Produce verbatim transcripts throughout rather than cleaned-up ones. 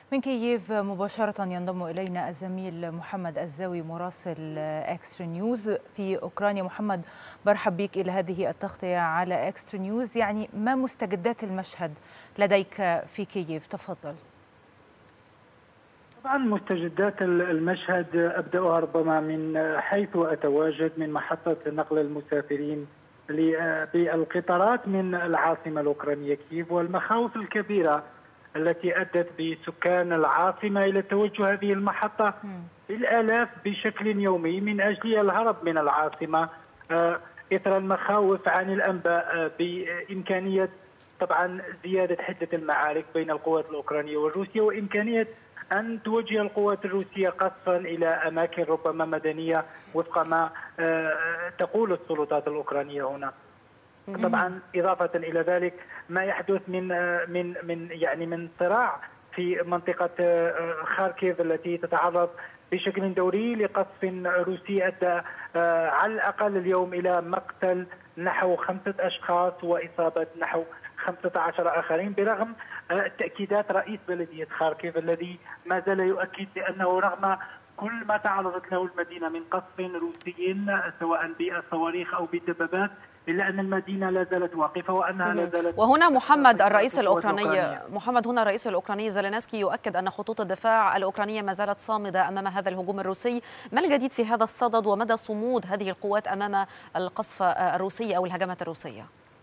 من كييف مباشرة ينضم إلينا الزميل محمد الزاوي مراسل إكسترا نيوز في أوكرانيا. محمد، برحب بك إلى هذه التغطية على إكسترا نيوز. يعني ما مستجدات المشهد لديك في كييف؟ تفضل. طبعا مستجدات المشهد أبدأها ربما من حيث أتواجد من محطة نقل المسافرين بالقطارات من العاصمة الأوكرانية كييف، والمخاوف الكبيرة التي أدت بسكان العاصمة إلى توجه هذه المحطة بالآلاف بشكل يومي من أجل الهرب من العاصمة إثر المخاوف عن الأنباء بإمكانية طبعا زيادة حدة المعارك بين القوات الأوكرانية والروسية، وإمكانية أن توجه القوات الروسية قصفا إلى أماكن ربما مدنية وفق ما تقول السلطات الأوكرانية هنا. طبعا إضافة إلى ذلك ما يحدث من من من يعني من صراع في منطقة خاركيف التي تتعرض بشكل دوري لقصف روسي أدى على الأقل اليوم إلى مقتل نحو خمسة أشخاص وإصابة نحو خمسة عشر آخرين، برغم تأكيدات رئيس بلدية خاركيف الذي ما زال يؤكد بأنه رغم كل ما تعرضت له المدينة من قصف روسي سواء بالصواريخ أو بالدبابات، إلا أن المدينة لا زالت واقفة وأنها لا زالت. وهنا محمد الرئيس الأوكراني محمد هنا الرئيس الأوكراني زيلينسكي يؤكد أن خطوط الدفاع الأوكرانية ما زالت صامدة أمام هذا الهجوم الروسي. ما الجديد في هذا الصدد ومدى صمود هذه القوات أمام القصف الروسي أو الهجمات الروسية؟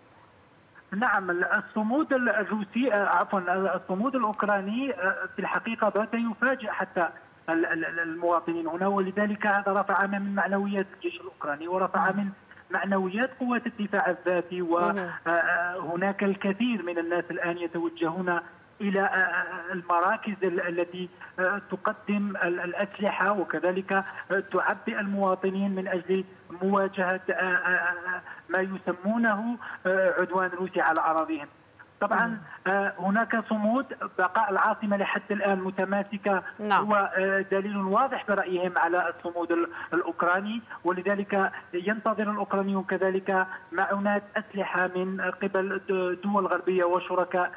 نعم، الصمود الروسي عفوا الصمود الأوكراني في الحقيقة بات يفاجئ حتى المواطنين هنا، ولذلك هذا رفع من معنويات الجيش الأوكراني ورفع من معنويات قوات الدفاع الذاتي، وهناك الكثير من الناس الآن يتوجهون إلى المراكز التي تقدم الأسلحة وكذلك تعبئ المواطنين من أجل مواجهة ما يسمونه عدوان روسي على أراضيهم. طبعا هناك صمود، بقاء العاصمة لحد الآن متماسكة نعم. هو دليل واضح برأيهم على الصمود الأوكراني، ولذلك ينتظر الأوكرانيون كذلك معونات أسلحة من قبل دول غربية وشركاء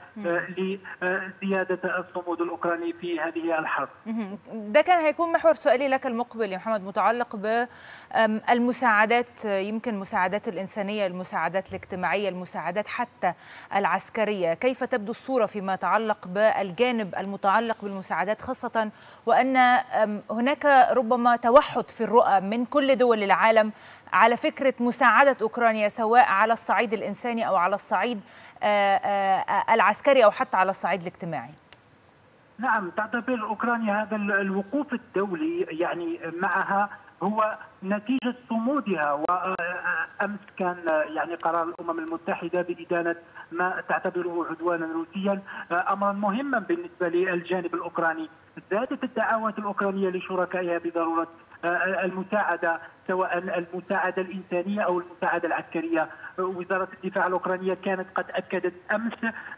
لزيادة الصمود الأوكراني في هذه الحرب. ده كان هيكون محور سؤالي لك المقبل يا محمد، متعلق بالمساعدات، يمكن المساعدات الإنسانية، المساعدات الاجتماعية، المساعدات حتى العسكرية. كيف تبدو الصورة فيما يتعلق بالجانب المتعلق بالمساعدات، خاصة وأن هناك ربما توحد في الرؤى من كل دول العالم على فكرة مساعدة أوكرانيا، سواء على الصعيد الإنساني أو على الصعيد العسكري أو حتى على الصعيد الاجتماعي؟ نعم، تعتبر أوكرانيا هذا الوقوف الدولي يعني معها هو نتيجة صمودها. وأمس كان يعني قرار الأمم المتحدة بإدانة ما تعتبره عدوانا روسيا أمرا مهما بالنسبة للجانب الأوكراني. زادت الدعوات الأوكرانية لشركائها بضرورة المساعدة، سواء المساعدة الإنسانية أو المساعدة العسكرية. وزارة الدفاع الأوكرانية كانت قد أكدت أمس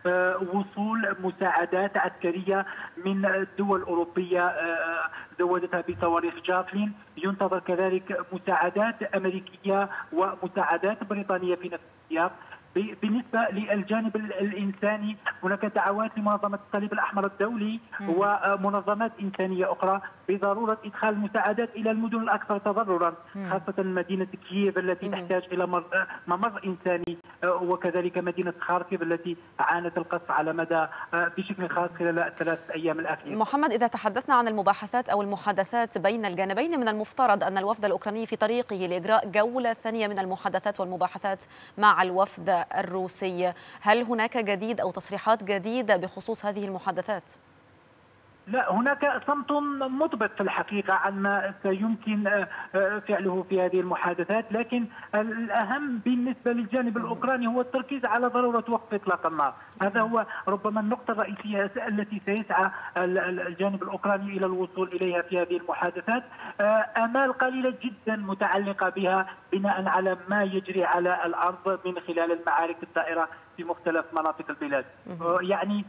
وصول مساعدات عسكرية من الدول الأوروبية زودتها بصواريخ جافلين. ينتظر كذلك مساعدات أمريكية ومساعدات بريطانية في نفس السياق. بالنسبة للجانب الإنساني هناك دعوات لمنظمة الصليب الأحمر الدولي ومنظمات إنسانية أخرى بضرورة إدخال المساعدات إلى المدن الأكثر تضررا، خاصة مدينة كييف التي تحتاج إلى ممر إنساني، وكذلك مدينة خاركيف التي عانت القصف على مدى بشكل خاص خلال الثلاث أيام الأخيرة. محمد، إذا تحدثنا عن المباحثات أو المحادثات بين الجانبين، من المفترض أن الوفد الأوكراني في طريقه لإجراء جولة ثانية من المحادثات والمباحثات مع الوفد الروسي. هل هناك جديد أو تصريحات جديدة بخصوص هذه المحادثات؟ لا، هناك صمت مضبط في الحقيقة عن ما سيمكن فعله في هذه المحادثات، لكن الأهم بالنسبة للجانب الأوكراني هو التركيز على ضرورة وقف إطلاق النار. هذا هو ربما النقطة الرئيسية التي سيسعى الجانب الأوكراني إلى الوصول إليها في هذه المحادثات. آمال قليلة جدا متعلقة بها بناء على ما يجري على الأرض من خلال المعارك الدائرة في مختلف مناطق البلاد. يعني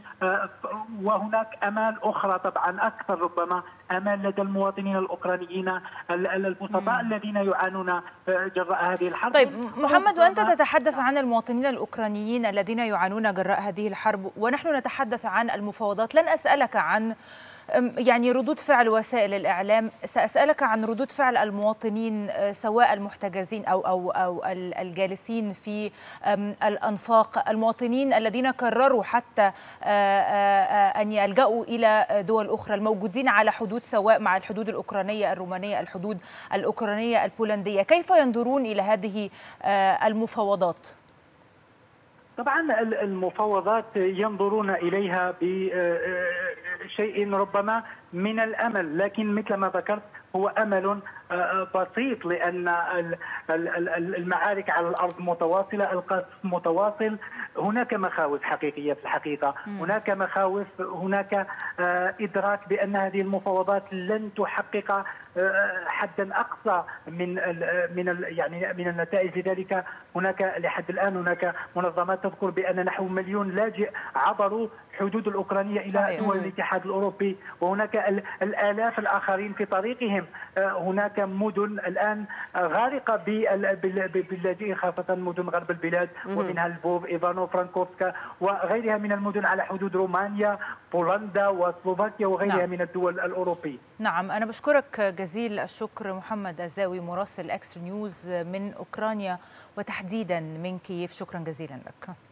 وهناك امال اخرى طبعا اكثر، ربما امال لدى المواطنين الاوكرانيين البسطاء الذين يعانون جراء هذه الحرب. طيب محمد، وانت تتحدث عن المواطنين الاوكرانيين الذين يعانون جراء هذه الحرب ونحن نتحدث عن المفاوضات، لن اسالك عن يعني ردود فعل وسائل الإعلام، سأسألك عن ردود فعل المواطنين سواء المحتجزين أو أو أو الجالسين في الأنفاق، المواطنين الذين قرروا حتى أن يلجأوا إلى دول أخرى، الموجودين على حدود سواء مع الحدود الأوكرانية الرومانية، الحدود الأوكرانية البولندية، كيف ينظرون إلى هذه المفاوضات؟ طبعا المفاوضات ينظرون إليها بشيء ربما من الأمل، لكن مثل ما ذكرت هو أمل بسيط، لأن المعارك على الأرض متواصلة، القصف متواصل، هناك مخاوف حقيقية في الحقيقة، هناك مخاوف، هناك إدراك بأن هذه المفاوضات لن تحقق حدا أقصى من من يعني من النتائج. لذلك هناك لحد الآن هناك منظمات تذكر بأن نحو مليون لاجئ عبروا حدود الأوكرانية إلى دول الاتحاد الأوروبي، وهناك الآلاف الآخرين في طريقهم. هناك مدن الآن غارقة باللاجئين، خاصة مدن غرب البلاد ومنها لفوف، إيفانو فرانكوفسكا وغيرها من المدن على حدود رومانيا، بولندا وسلوفاكيا وغيرها نعم. من الدول الأوروبية. نعم، أنا بشكرك جزيل الشكر محمد الزاوي مراسل إكسترا نيوز من أوكرانيا وتحديدا من كييف، شكرا جزيلا لك.